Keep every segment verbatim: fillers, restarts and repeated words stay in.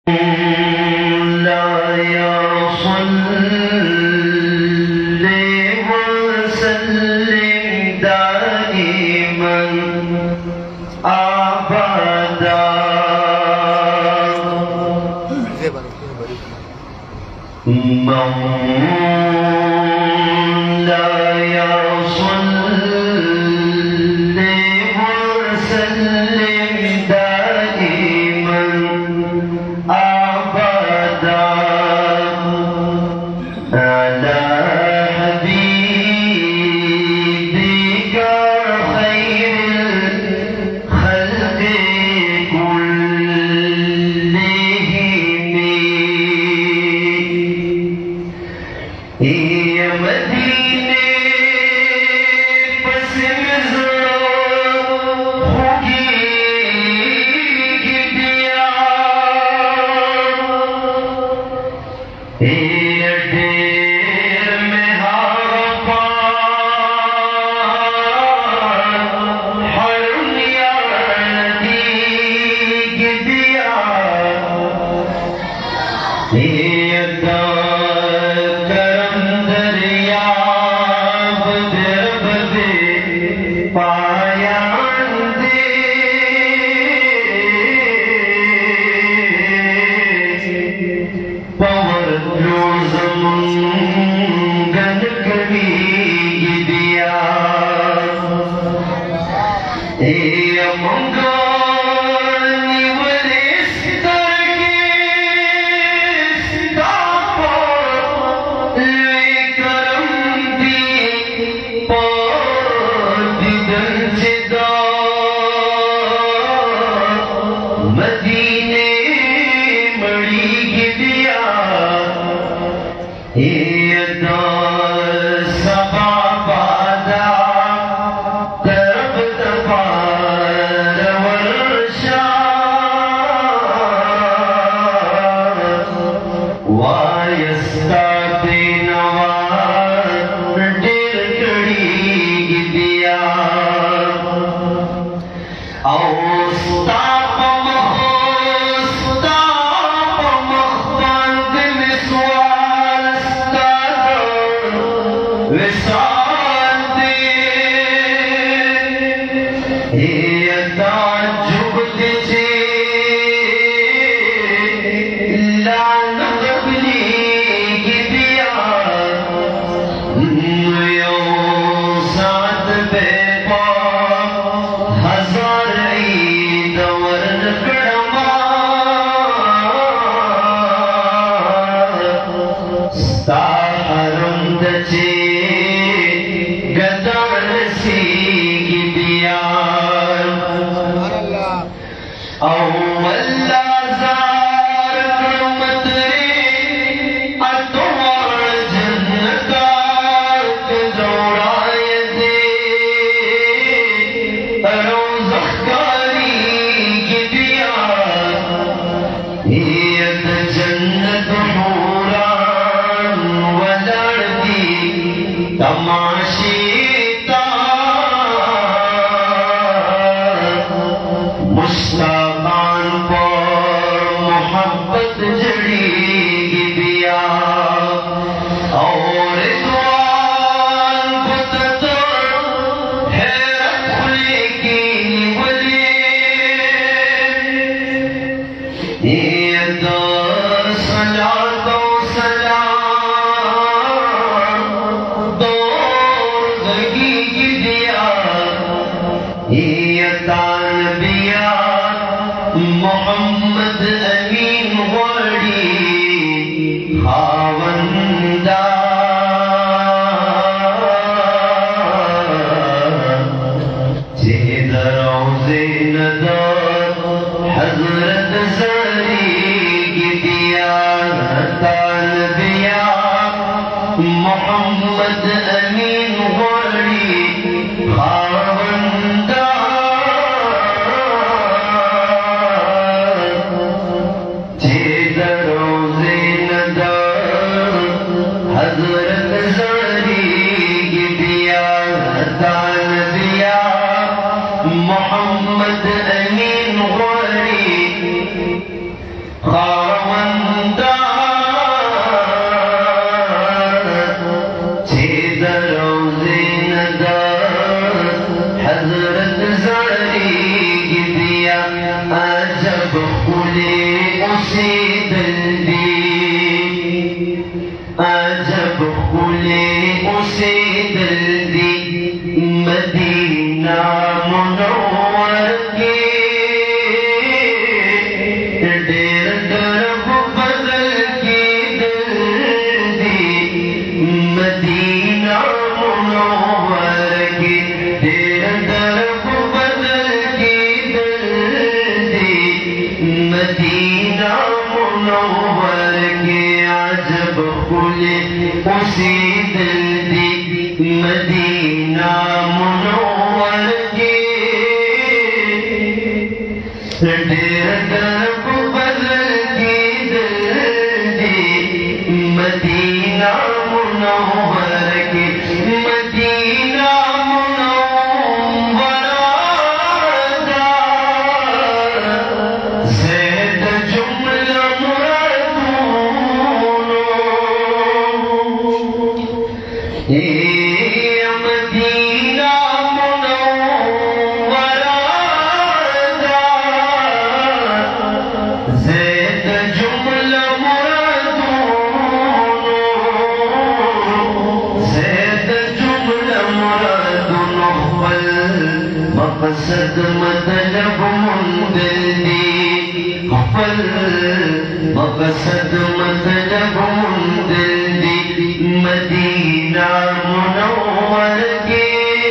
خاوندہ مقصد مطلب منزل دی خپل مقصد مطلب منزل دی مدینہ منور کی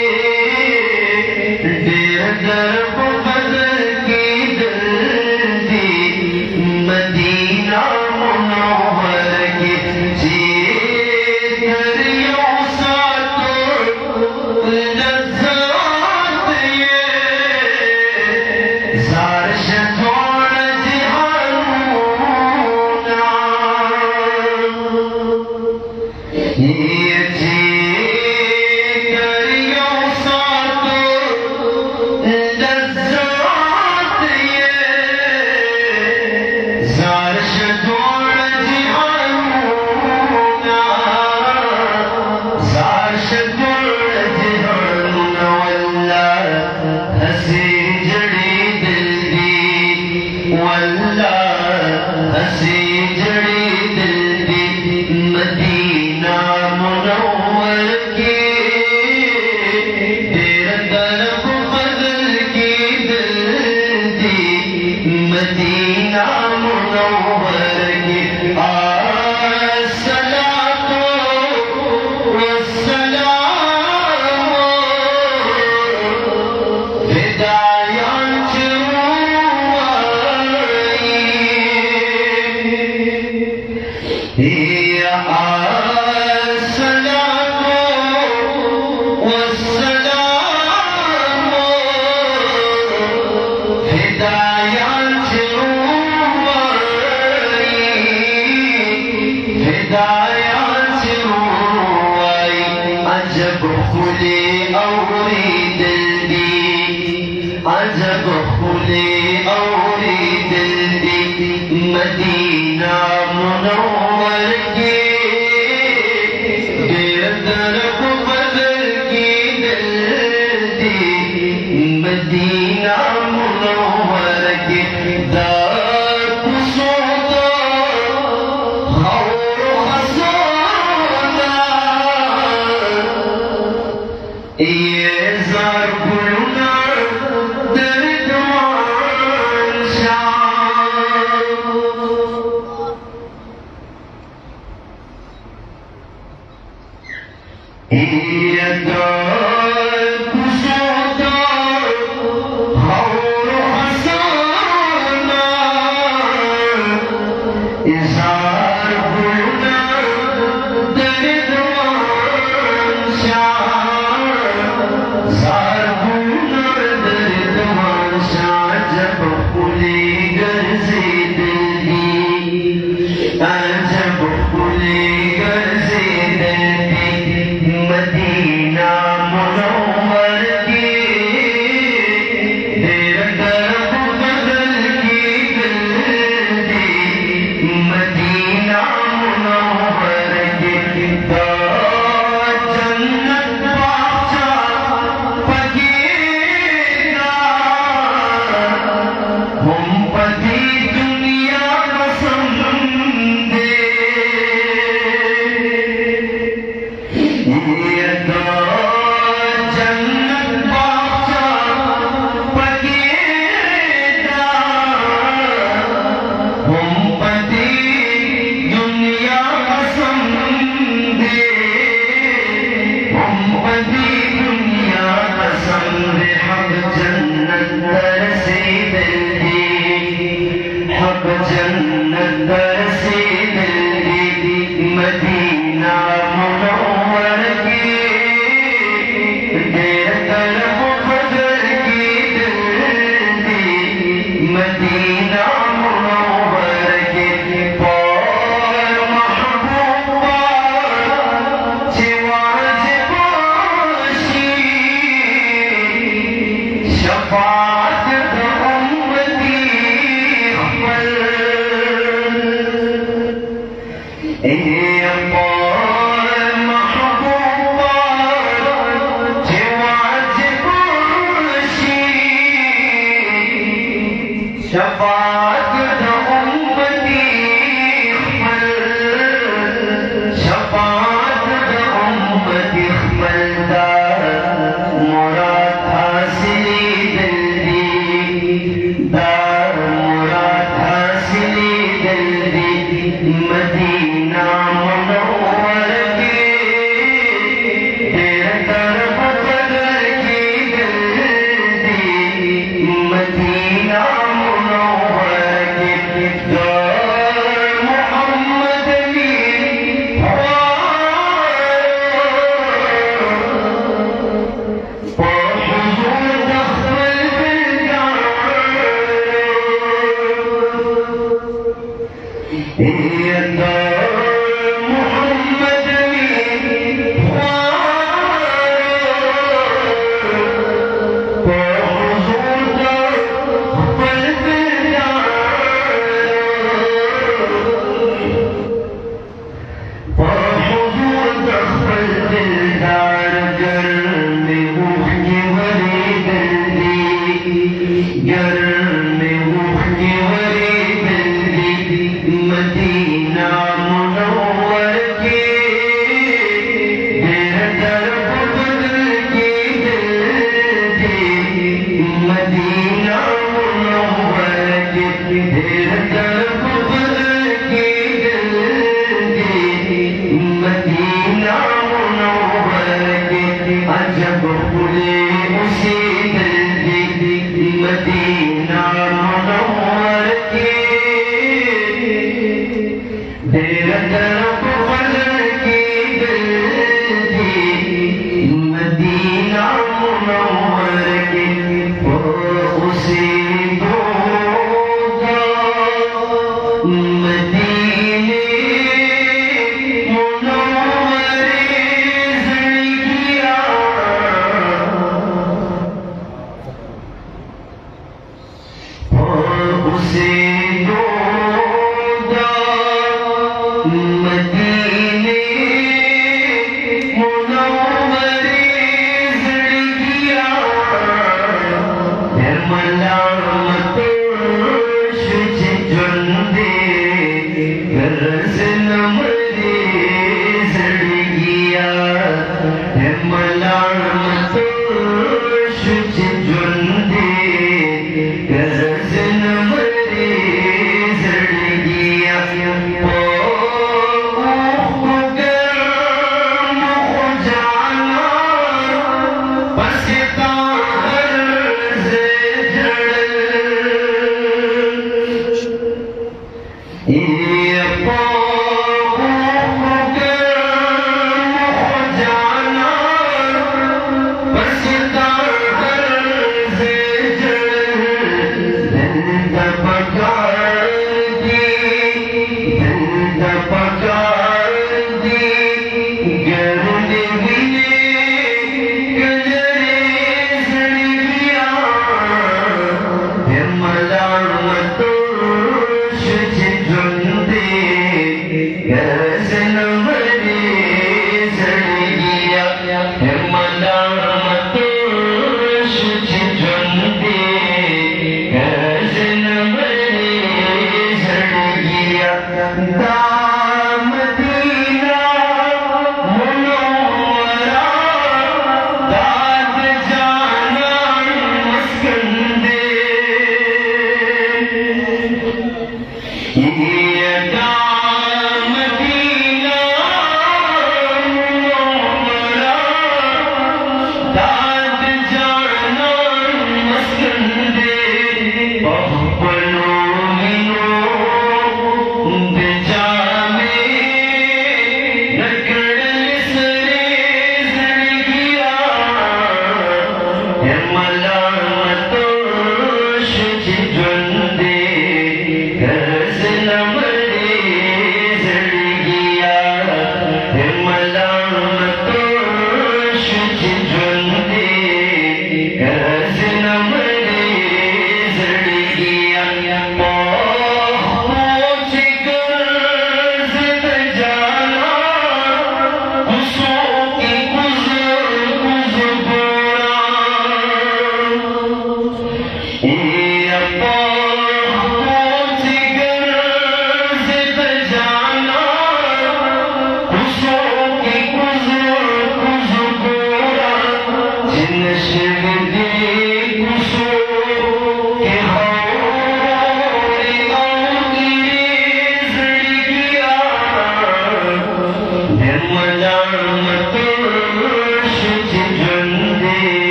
ڈیر درب بدل کی دل دی مدینہ منور کی چیز دریوں ساتھ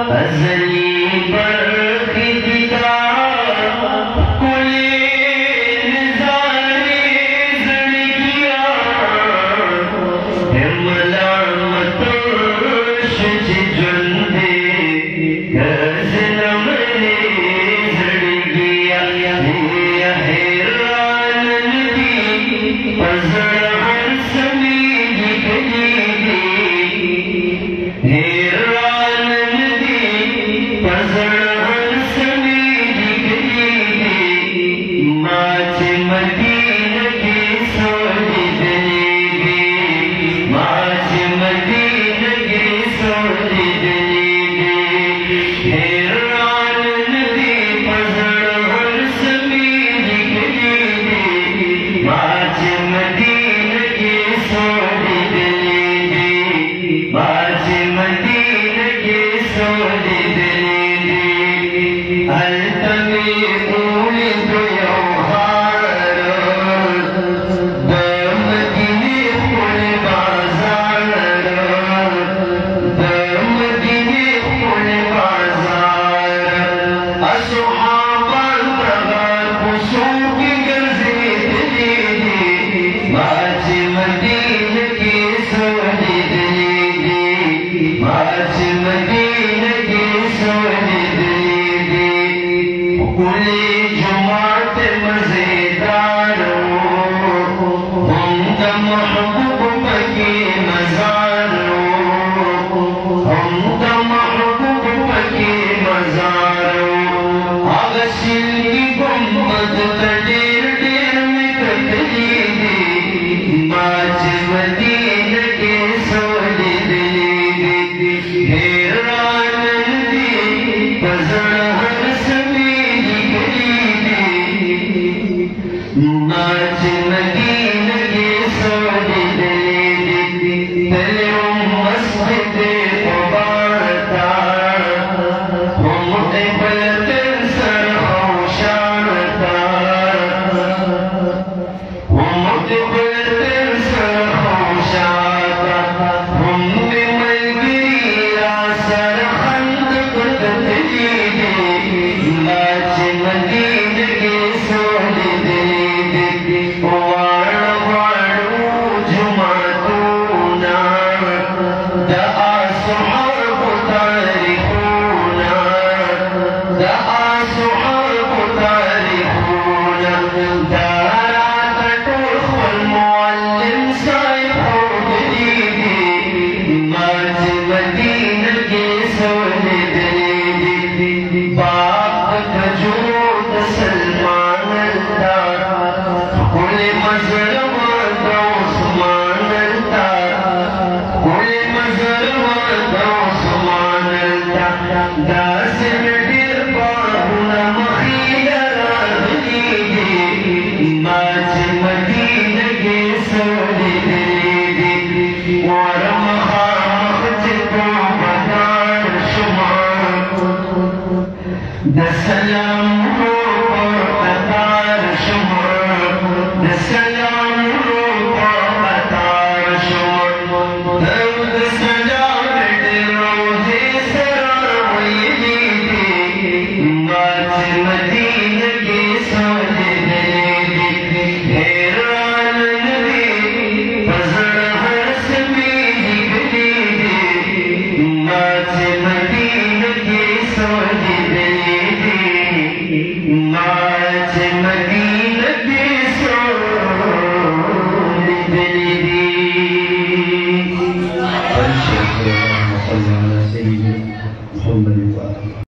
ازلی برخدتا کلی نظاری زڑگیا ملامت شچ جندے گزنم نے زڑگیا حیران ندی پزڑ ہر سمی نکلی دی حیران ندی پزڑ ہر سمی نکلی دی ماچ مدینہ کی سولی دلی دی ماچ مدینہ کی سولی دلی دی حیران ندی پزڑ ہر سمی نکلی دی ماچ مدینہ کی سولی دلی دی ماچ مدینہ کی سولی دلی دی التمی اولی دو یوہار دمدینی خول بازار دمدینی خول بازار اصحابان تغار پسوک گرزی دلی دی ماچ مدینہ کی سولی دلی دی ماچ مدینہ کی سولی دلی دی کلی جماعت مزیدارو ہم دا محبوب پکی مزارو ہم دا محبوب پکی مزارو آگا سل کی گمبد تدیر دیر میں کتلی دی ماچ مدینہ کی سولی دلی دی حیران ندی پزڑ ہر سمی نکلی دی ماچ مدینہ کی سولی دلی دی دلوں مسجد مبارکہ ہم قبلت سر خوشانتا ہم قبلت سر خوشاتا ہم ملگری سر خندق تدلی دی ماچ مدینہ کی سولی دلی دی وار وارو جمعتونا دا اصحاب تاریخونا دا اصحاب تاریخونا دارات ٹوخ والمعلم صاحب خودلی دی ماچ مدینہ کی سولی دلی دی باپ کجود سلمان التا کل مظلم دا عثمان التا کل مظلم دا عثمان التا دا سن دیر باہونا مخیل راغلی دی ماچ مدینہ کی سولی دلی دی ورم خامخ چکو بدار شما دا سلام